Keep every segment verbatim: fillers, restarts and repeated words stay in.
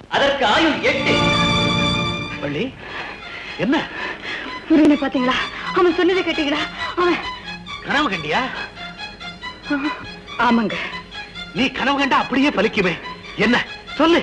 அதற்கு ஆயுள் எட்டு. வள்ளி, என்ன முருகனை பாத்தீங்களா? அவன் சொன்னதை கேட்டீங்களா? அவன் கனவு கண்டியா? ஆமாங்க. நீ கனவு கண்டா அப்படியே பலிக்குமே. என்ன சொல்லு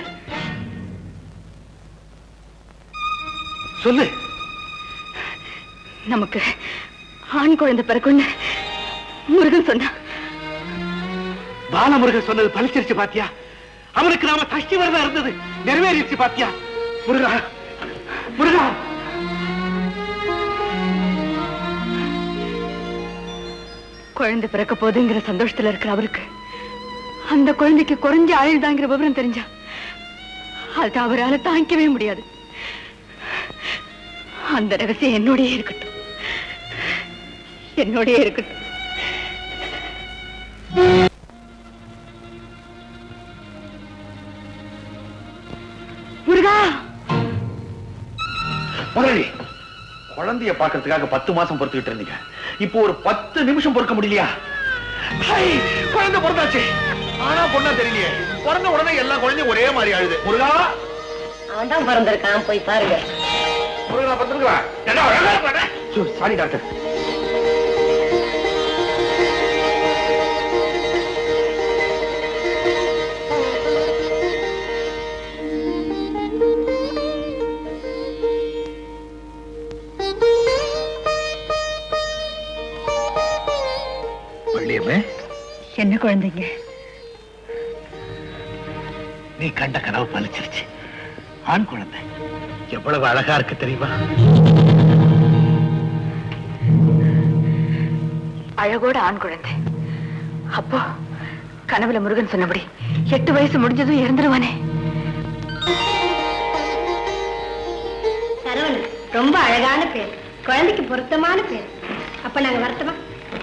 சொல்லு. நமக்கு ஆண் குழந்தை பிறக்குன்னு முருகன் சொன்னா. பாலமுருகன் சொன்னது பலிச்சிருச்சு பாத்தியா? அவனுக்கு நாம தஷ்டி வரதா இருந்தது நிறைவேறிச்சு பாத்தியா? முருகா, முருகா. குழந்தை பிறக்க போதுங்கிற சந்தோஷத்துல இருக்கிற அவருக்கு அந்த குழந்தைக்கு குறைஞ்ச ஆயுள் தாங்கிற விவரம் தெரிஞ்சா அது அவரால் தாங்கிக்கவே முடியாது. அந்த ரகசியம் என்னோடயே இருக்கட்டும், என்னோடயே இருக்கட்டும். முருகா, முதலாளி, குழந்தைய பாக்குறதுக்காக பத்து மாசம் பொறுத்துக்கிட்டு இருந்தீங்க. இப்போ ஒரு பத்து நிமிஷம் பொறுக்க முடியலையா? குழந்தை பிறந்தாச்சு. ஆனா பொண்ணா தெரியலையே. பிறந்த உடனே எல்லா குழந்தையும் ஒரே மாதிரி ஆழுது. முருகா, அவன் தான் பிறந்திருக்கான், போய் பாருங்க. முருகா பத்திருக்கா? Sorry doctor. என்ன குழந்தைங்க? நீ கண்ட கனவு பலிச்சிருச்சு. ஆண் குழந்தை எவ்வளவு அழகா இருக்கு தெரியுமா? அழகோட ஆண் குழந்தை. அப்போ கனவுல முருகன் சொன்னபடி எட்டு வயசு முடிஞ்சதும் இறந்துருவானே. சரவணன் ரொம்ப அழகான பேர், குழந்தைக்கு பொருத்தமான பேர். அப்ப நாங்க வரட்டுமா?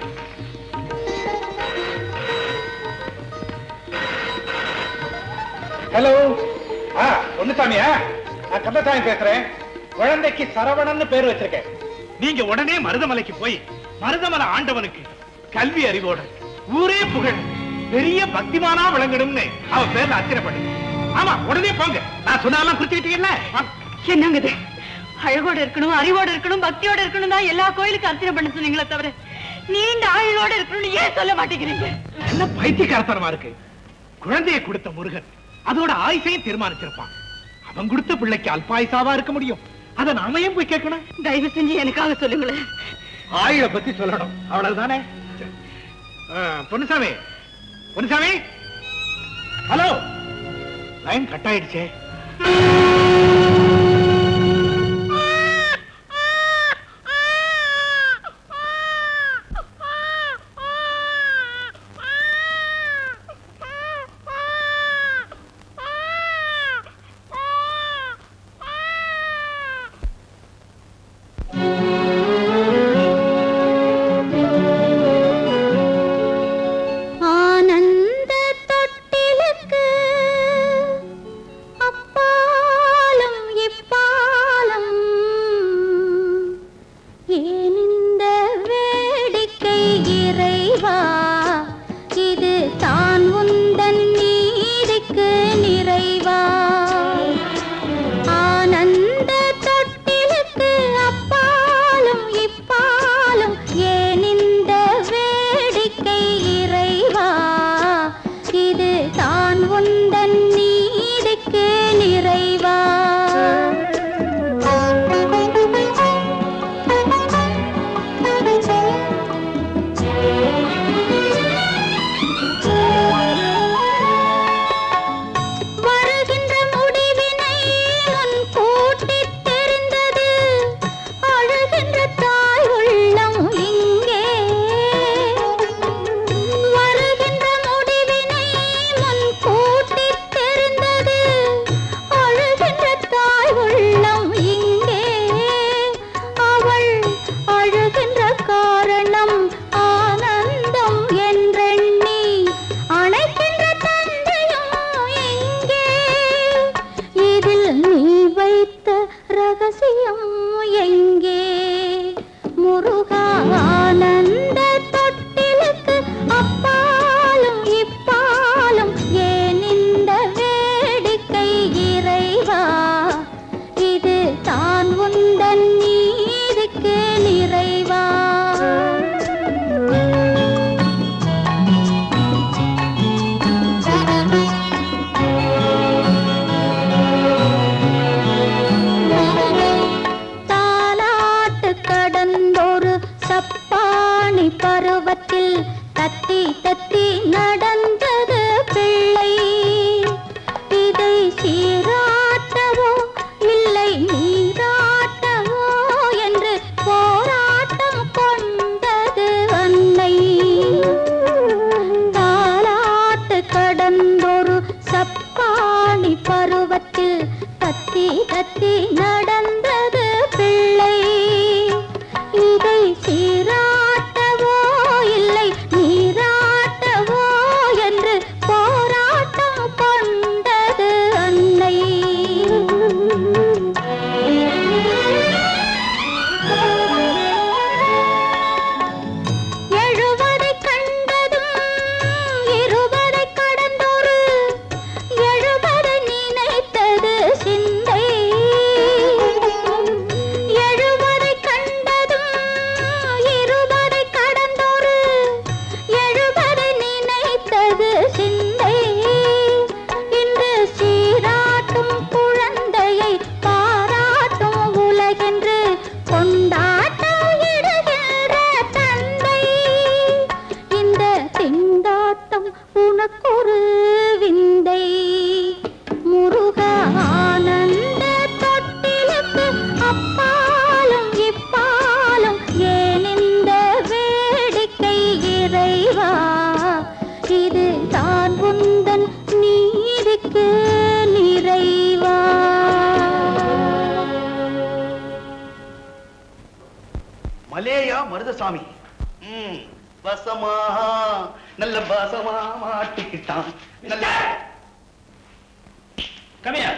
ஹலோ, பொன்னுசாமியா? நான் கந்தசாமி பேசுறேன். குழந்தைக்கு சரவணன் பேர் வச்சிருக்கேன். நீங்க உடனே மருதமலைக்கு போய் மருதமலை ஆண்டவனுக்கு கல்வி அறிவோட ஊரே புகழ் பெரிய பக்திமானா விளங்கணும்னு அவ பேர்ல அர்ச்சனை பண்ணுங்க. ஆமா, உடனே போங்க. நான் சொன்னாலும் குறிச்சுக்கிட்டீங்கல்ல. என்னங்க இது? அழகோட இருக்கணும், அறிவோட இருக்கணும், பக்தியோட இருக்கணும் தான் எல்லா கோயிலுக்கும் அர்ச்சனை பண்ண சொன்னீங்களே தவிர நீண்ட ஆயுளோட இருக்கணும்னு ஏன் சொல்ல மாட்டேங்கிறீங்க? என்ன பைத்தியக்காரத்தனமா இருக்கு? குழந்தையை கொடுத்த முருகன் அதோட ஆயுசையும் தீர்மானிச்சிருப்பான். அவன் கொடுத்த பிள்ளைக்கு அல்பாயுசாவா இருக்க முடியும். அத நாம ஏன் போய் கேட்கணும்? தயவு செஞ்சு எனக்காக சொல்லுங்களேன். ஆயுளை பத்தி சொல்லணும், அவ்வளவுதானே? Ponnusamy, Ponnusamy, hello. Line cut ஆயிடுச்சே. மருதசாமி. ம் வசமா நல்ல வசமா மாட்டிக்கிட்டான். நல்ல கம்மியா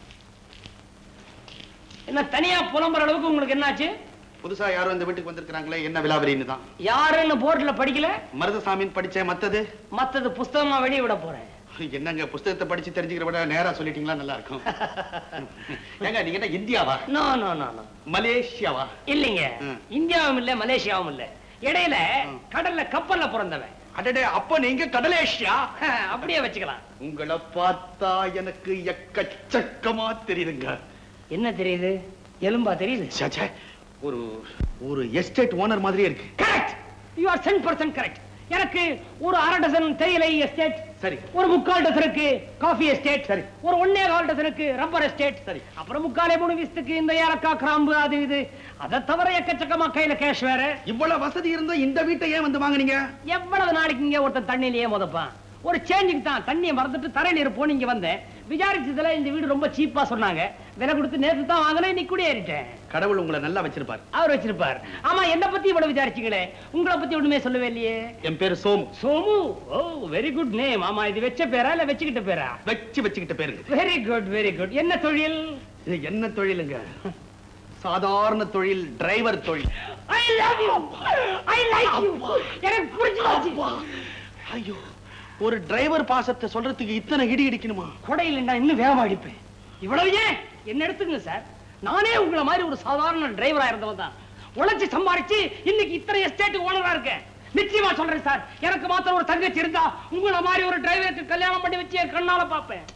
என்ன தனியா புலம்புற அளவுக்கு உங்களுக்கு என்னாச்சு? புதுசா யாரும் இந்த வீட்டுக்கு வந்திருக்காங்களே, என்ன விலாவரின்னு தான். யாருன்னு போர்டுல படிக்கல? மருதசாமின்னு படிச்சேன். மத்தது மத்தது புஸ்தகமா வெளியே விட போறேன். என்னங்க புஸ்தகத்தை படிச்சு தெரிஞ்சுக்கிற விட நேரா சொல்லிட்டீங்களா நல்லா இருக்கும். ஏங்க நீங்க என்ன இந்தியாவா? நோ நோ நோ நோ மலேசியாவா? இல்லைங்க, இந்தியாவும் இல்ல மலேசியாவும் இல்ல, இடையில கடல்ல கப்பல்ல பிறந்தவன். அடடே, அப்ப நீங்க கடலேஷியா? அப்படியே வச்சுக்கலாம். உங்களை பார்த்தா எனக்கு எக்கச்சக்கமா தெரியுதுங்க. என்ன தெரியுது? எலும்பா தெரியுது? சச்சே, ஒரு ஒரு எஸ்டேட் ஓனர் மாதிரியே இருக்கு. Correct, you are ten percent correct. எனக்கு ஒரு அரை டசன் தேயிலை எஸ்டேட் சரி, ஒரு முக்கால் டசனுக்கு காஃபி எஸ்டேட் சரி, ஒரு ஒன்னே கால் டசனுக்கு ரப்பர் எஸ்டேட் சரி, அப்புறம் முக்காலே மூணு வீசத்துக்கு இந்த ஏலக்காய் கிராம்பு அது இது. அதை தவிர எக்கச்சக்கமா கையில கேஷ் வேற. இவ்வளவு வசதி இருந்தா இந்த வீட்டை ஏன் வந்து வாங்குனீங்க? எவ்வளவு நாளைக்கு இங்க ஒருத்தன் தண்ணியிலேயே முதப்பான்? ஒரு சேஞ்சுக்கு தான் தண்ணியை மறந்துட்டு தரையில இருப்போம். இங்க வந்தேன், விசாரிச்சதுல இந்த வீடு ரொம்ப சீப்பா சொன்னாங்க. விலை கொடுத்து நேற்று தான் வாங்கினேன், இன்னைக்கு கூட ஏறிட்டேன். கடவுள் உங்களை நல்லா வச்சிருப்பார். அவர் வச்சிருப்பார். ஆமா, என்ன பத்தி இவ்வளவு விசாரிச்சீங்களே, உங்களை பத்தி ஒண்ணுமே சொல்லவே இல்லையே. என் பேரு Somu. Somu? Oh very good name. ஆமா, இது வெச்ச பேரா இல்ல வெச்சுக்கிட்ட பேரா? வச்சு வச்சுக்கிட்ட பேருங்க. Very good very good. என்ன தொழில்? இது என்ன தொழிலுங்க? சாதாரண தொழில், டிரைவர் தொழில். I love you, I like you. எனக்கு பிடிச்சிருச்சு. ஐயோ, ஒரு டிரைவர் பாசத்தை சொல்றதுக்கு இத்தனை இடி இடிக்கணுமா? கொடையில் நான் இன்னும் வேகமா அடிப்பேன். இவ்வளவு ஏன் என்ன எடுத்துங்க சார், நானே உங்களை மாதிரி ஒரு சாதாரண டிரைவரா இருந்தவன் தான். உழைச்சி சம்பாரிச்சு இன்னைக்கு இத்தனை எஸ்டேட் ஓனரா இருக்கேன். நிச்சயமா சொல்றேன் சார், எனக்கு மாத்திரம் ஒரு தங்கச்சி இருந்தா உங்களை மாதிரி ஒரு டிரைவருக்கு கல்யாணம் பண்ணி வச்சு என் கண்ணால பாப்பேன்.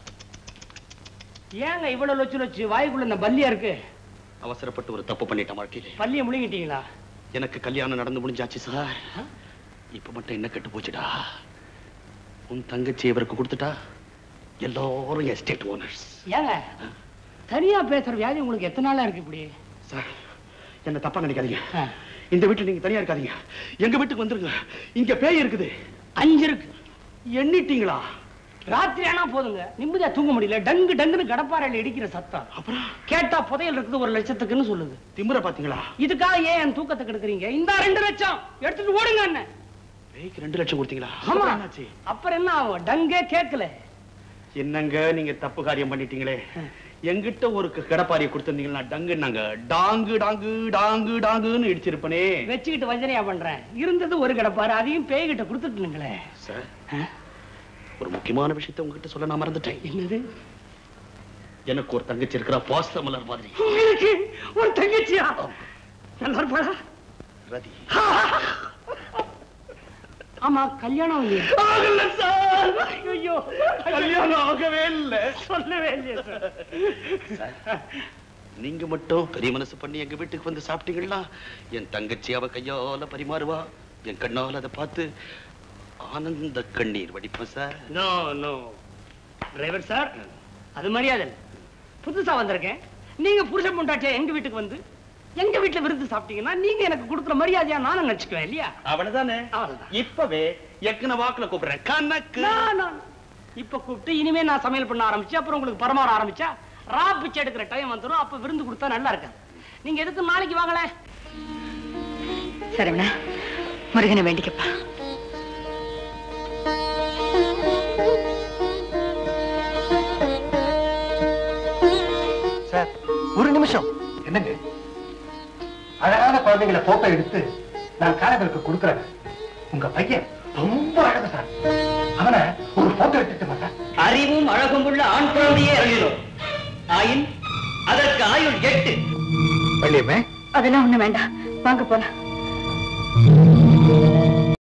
ஏங்க இவ்வளவு லொச்சு லொச்சு வாய்க்குள்ள இந்த பல்லியா இருக்கு? அவசரப்பட்டு ஒரு தப்பு பண்ணிட்ட வாழ்க்கையில. பல்லிய முழுங்கிட்டீங்களா? எனக்கு கல்யாணம் நடந்து முடிஞ்சாச்சு சார். இப்ப மட்டும் என்ன கெட்டு போச்சுடா. உன் தங்கச்சி இவருக்கு கொடுத்துட்டா எல்லாரும் எஸ்டேட் ஓனர்ஸ். ஏங்க தனியா பேசுற வியாதி உங்களுக்கு எத்தனை நாளா இருக்கு இப்படி? சார், என்ன தப்பா நினைக்காதீங்க. இந்த வீட்டுல நீங்க தனியா இருக்காதீங்க, எங்க வீட்டுக்கு வந்துருங்க. இங்க பேய் இருக்குது. அஞ்சு இருக்கு. எண்ணிட்டீங்களா? ராத்திரி ஆனா போதுங்க, நிம்மதியா தூங்க முடியல. டங்கு டங்குன்னு கடப்பாறையில இடிக்கிற சத்தம். அப்புறம் கேட்டா புதையல் இருக்குது ஒரு லட்சத்துக்குன்னு சொல்லுது. திமிர பாத்தீங்களா? இதுக்காக ஏன் என் தூக்கத்தை கெடுக்குறீங்க? இந்த ரெண்டு லட்சம் எடுத்துட்டு ஓடுங்க. என்ன பேய்க்கு ரெண்டு லட்சம் கொடுத்தீங்களா? ஆமா. அப்புறம் என்ன ஆகும்? டங்கே கேட்கல. என்னங்க நீங்க தப்பு காரியம் பண்ணிட்டீங்களே. எங்கிட்ட ஒரு கடப்பாரியை கொடுத்திருந்தீங்கன்னா டங்கு நாங்க டாங்கு டாங்கு டாங்கு டாங்குன்னு இடிச்சிருப்பனே. வச்சுக்கிட்டு வஞ்சனையா பண்றேன். இருந்தது ஒரு கடப்பாரு, அதையும் பேய்கிட்ட கொடுத்துட்டுங்களே. சார், ஒரு முக்கியமான விஷயத்தை உங்ககிட்ட சொல்ல நான் மறந்துட்டேன். என்னது? எனக்கு ஒரு தங்கச்சி இருக்கிற பாஸ்த மலர் மாதிரி. உங்களுக்கு ஒரு தங்கச்சியா? நல்லா இருப்பாளா? ரதி. ஆமா, கல்யாணம் ஆகல சார். ஐயோ, கல்யாணம் ஆகவே இல்ல. சொல்லவே இல்லையா சார்? நீங்க மட்டும் பெரிய மனசு பண்ணி எங்க வீட்டுக்கு வந்து சாப்பிட்டீங்களா, என் தங்கச்சி அவ கையால பரிமாறுவா. என் கண்ணால் அதை பார்த்து ஆனந்த கண்ணீர் வடிப்பேன் sir. No no driver sir, அது மரியாதை. புதுசா வந்திருக்கேன், நீங்க புருஷன் பொண்டாட்டியா எங்க வீட்டுக்கு வந்து எங்க வீட்டுல விருந்து சாப்பிட்டீங்கன்னா நீங்க எனக்கு கொடுக்குற மரியாதையா நானும் நினைச்சுக்குவேன் இல்லையா? அவ்வளவுதானே. இப்பவே எக்கன வாக்குல கூப்பிடுறேன். கணக்கு இப்ப கூப்பிட்டு இனிமே நான் சமையல் பண்ண ஆரம்பிச்சு அப்புறம் உங்களுக்கு பரமாற ஆரம்பிச்சா ரா பிச்சை எடுக்கிற டைம் வந்துடும். அப்ப விருந்து கொடுத்தா நல்லா இருக்காது. நீங்க எதுக்கு நாளைக்கு வாங்கல? சரவணா, முருகனை வேண்டிக்கப்பா. சார், ஒரு நிமிஷம். என்னங்க, அழகான குழந்தைங்களை போட்டோ எடுத்து நான் காரைகளுக்கு கொடுக்குறேன். உங்க பையன் ரொம்ப அழகு சார். அவனை ஒரு போட்டோ எடுத்துட்டு மாட்டான். அறிவும் அழகும் உள்ள ஆண் குழந்தையே அறிகிறோம். ஆயின் அதற்கு ஆயுள் எட்டு. வள்ளியம்மே, அதெல்லாம் ஒண்ணு வேண்டாம், வாங்க போலாம்.